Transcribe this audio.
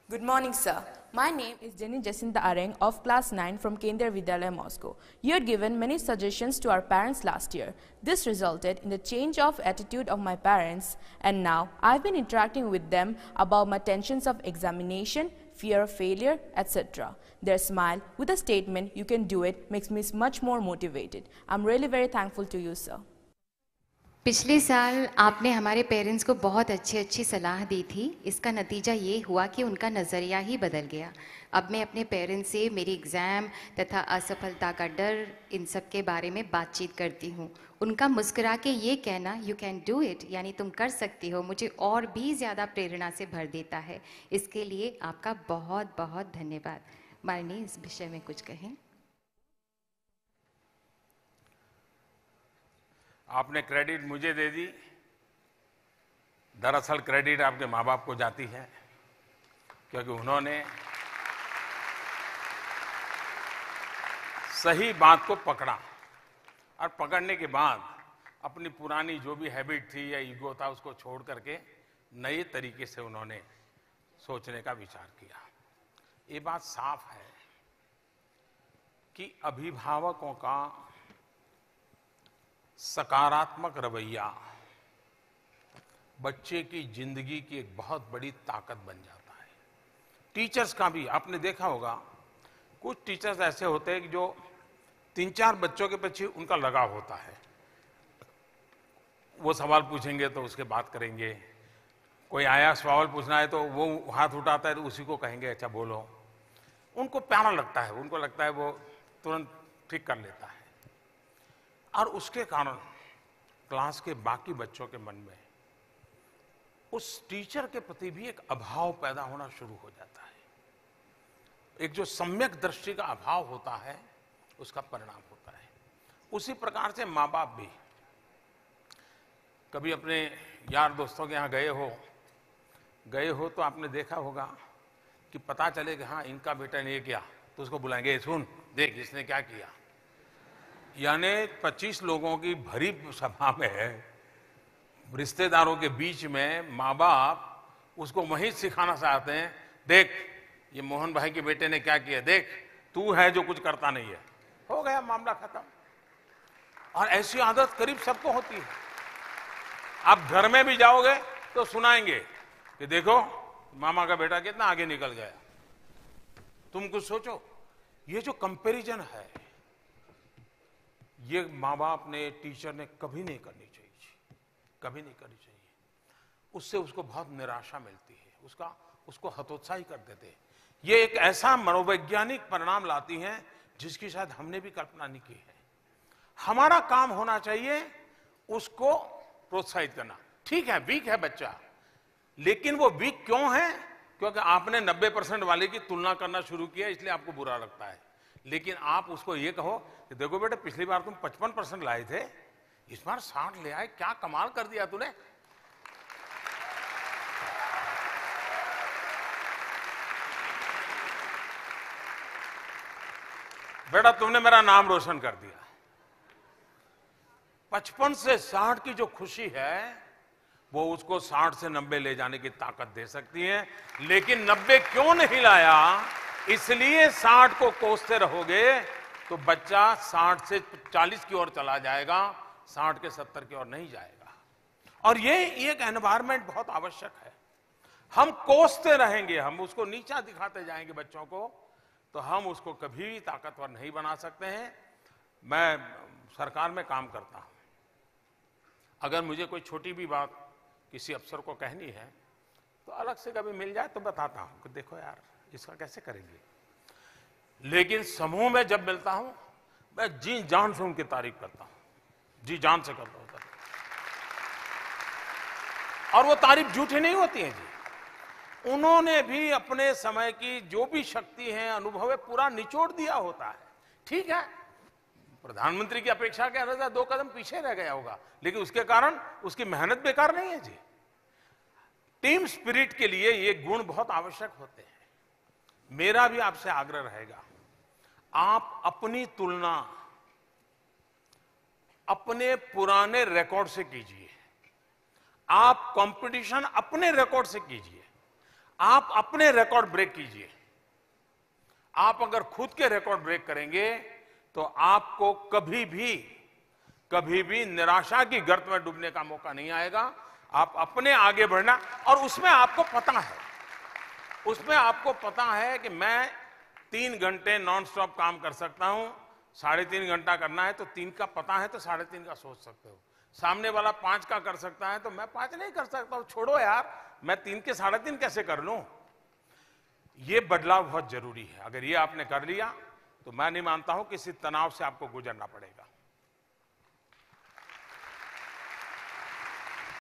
Good morning, sir. My name is Jenny Jacinta Areng of class 9 from Kendriya Vidyalaya, Moscow. You had given many suggestions to our parents last year. This resulted in the change of attitude of my parents, and now I've been interacting with them about my tensions of examination, fear of failure, etc. Their smile with a statement, "You can do it," makes me much more motivated. I'm really very thankful to you, sir. पिछले साल आपने हमारे parents को बहुत अच्छी सलाह दी थी। इसका नतीजा ये हुआ कि उनका नज़रिया ही बदल गया। अब मैं अपने पेरेंट्स से मेरी एग्ज़ाम तथा असफलता का डर, इन सब के बारे में बातचीत करती हूँ। उनका मुस्कुरा के ये कहना, "यू कैन डू इट," यानी तुम कर सकती हो, मुझे और भी ज़्यादा प्रेरणा से भर देता है। इसके लिए आपका बहुत बहुत धन्यवाद। माननीय, इस विषय में कुछ कहें। आपने क्रेडिट मुझे दे दी, दरअसल क्रेडिट आपके माँ बाप को जाती है, क्योंकि उन्होंने सही बात को पकड़ा और पकड़ने के बाद अपनी पुरानी जो भी हैबिट थी या ईगो था उसको छोड़ करके नए तरीके से उन्होंने सोचने का विचार किया। ये बात साफ है कि अभिभावकों का सकारात्मक रवैया बच्चे की जिंदगी की एक बहुत बड़ी ताकत बन जाता है। टीचर्स का भी आपने देखा होगा, कुछ टीचर्स ऐसे होते हैं कि जो 3-4 बच्चों के पीछे उनका लगाव होता है। वो सवाल पूछेंगे तो उसके बात करेंगे, कोई आया सवाल पूछना है तो वो हाथ उठाता है तो उसी को कहेंगे अच्छा बोलो। उनको प्यारा लगता है, उनको लगता है वो तुरंत ठीक कर लेता है, और उसके कारण क्लास के बाकी बच्चों के मन में उस टीचर के प्रति भी एक अभाव पैदा होना शुरू हो जाता है। एक जो सम्यक दृष्टि का अभाव होता है उसका परिणाम होता है। उसी प्रकार से माँ बाप भी कभी अपने यार दोस्तों के यहाँ गए हो तो आपने देखा होगा कि पता चले कि हाँ इनका बेटा ने ये किया तो उसको बुलाएंगे, सुन देख इसने क्या किया। यानी 25 लोगों की भरी सभा में रिश्तेदारों के बीच में माँ बाप उसको वहीं सिखाना चाहते हैं, देख ये मोहन भाई के बेटे ने क्या किया, देख तू है जो कुछ करता नहीं है। हो गया मामला खत्म। और ऐसी आदत करीब सबको होती है। आप घर में भी जाओगे तो सुनाएंगे कि देखो मामा का बेटा कितना आगे निकल गया। तुम कुछ सोचो, ये जो कंपैरिजन है ये माँ बाप ने, टीचर ने कभी नहीं करनी चाहिए, कभी नहीं करनी चाहिए। उससे उसको बहुत निराशा मिलती है, उसको हतोत्साही कर देते हैं। ये एक ऐसा मनोवैज्ञानिक परिणाम लाती हैं जिसकी शायद हमने भी कल्पना नहीं की है। हमारा काम होना चाहिए उसको प्रोत्साहित करना। ठीक है वीक है बच्चा, लेकिन वो वीक क्यों है? क्योंकि आपने 90% वाले की तुलना करना शुरू किया, इसलिए आपको बुरा लगता है। लेकिन आप उसको ये कहो कि देखो बेटा पिछली बार तुम 55% लाए थे, इस बार 60 ले आए, क्या कमाल कर दिया तूने। बेटा तुमने मेरा नाम रोशन कर दिया। 55 से 60 की जो खुशी है वो उसको 60 से 90 ले जाने की ताकत दे सकती है। लेकिन 90 क्यों नहीं लाया, इसलिए 60 को कोसते रहोगे तो बच्चा 60 से 40 की ओर चला जाएगा, 60 के 70 की ओर नहीं जाएगा। और ये एक एनवायरनमेंट बहुत आवश्यक है। हम कोसते रहेंगे, हम उसको नीचा दिखाते जाएंगे बच्चों को, तो हम उसको कभी भी ताकतवर नहीं बना सकते हैं। मैं सरकार में काम करता हूं, अगर मुझे कोई छोटी भी बात किसी अफसर को कहनी है तो अलग से कभी मिल जाए तो बताता हूं कि देखो यार इसका कैसे करेंगे। लेकिन समूह में जब मिलता हूं मैं जी जान से उनकी तारीफ करता हूं, जी जान से करता हूं। और वो तारीफ झूठी नहीं होती है जी। उन्होंने भी अपने समय की जो भी शक्ति है, अनुभव है, पूरा निचोड़ दिया होता है। ठीक है प्रधानमंत्री की अपेक्षा के अनुसार 2 कदम पीछे रह गया होगा, लेकिन उसके कारण उसकी मेहनत बेकार नहीं है जी। टीम स्पिरिट के लिए ये गुण बहुत आवश्यक होते हैं। मेरा भी आपसे आग्रह रहेगा, आप अपनी तुलना अपने पुराने रिकॉर्ड से कीजिए। आप कंपटीशन अपने रिकॉर्ड से कीजिए। आप अपने रिकॉर्ड ब्रेक कीजिए। आप अगर खुद के रिकॉर्ड ब्रेक करेंगे तो आपको कभी भी निराशा की गर्त में डूबने का मौका नहीं आएगा। आप अपने आगे बढ़ना, और उसमें आपको पता है कि मैं 3 घंटे नॉन स्टॉप काम कर सकता हूं। 3.5 घंटा करना है तो 3 का पता है तो 3.5 का सोच सकते हो। सामने वाला 5 का कर सकता है तो मैं 5 नहीं कर सकता हूं। छोड़ो यार, मैं 3 के 3.5 कैसे कर लूं। ये बदलाव बहुत जरूरी है। अगर ये आपने कर लिया तो मैं नहीं मानता हूं किसी तनाव से आपको गुजरना पड़ेगा।